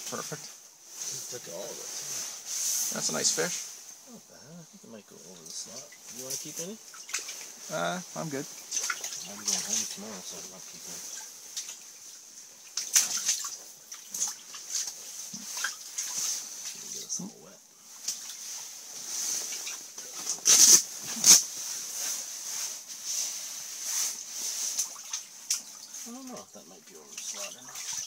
perfect. He took all of it. That's a nice fish. Not bad. I think it might go over the slot. You want to keep any? I'm good. I'm going home tomorrow, so I'm not keeping any. Get us all wet. I don't know if that might be over the slot or not.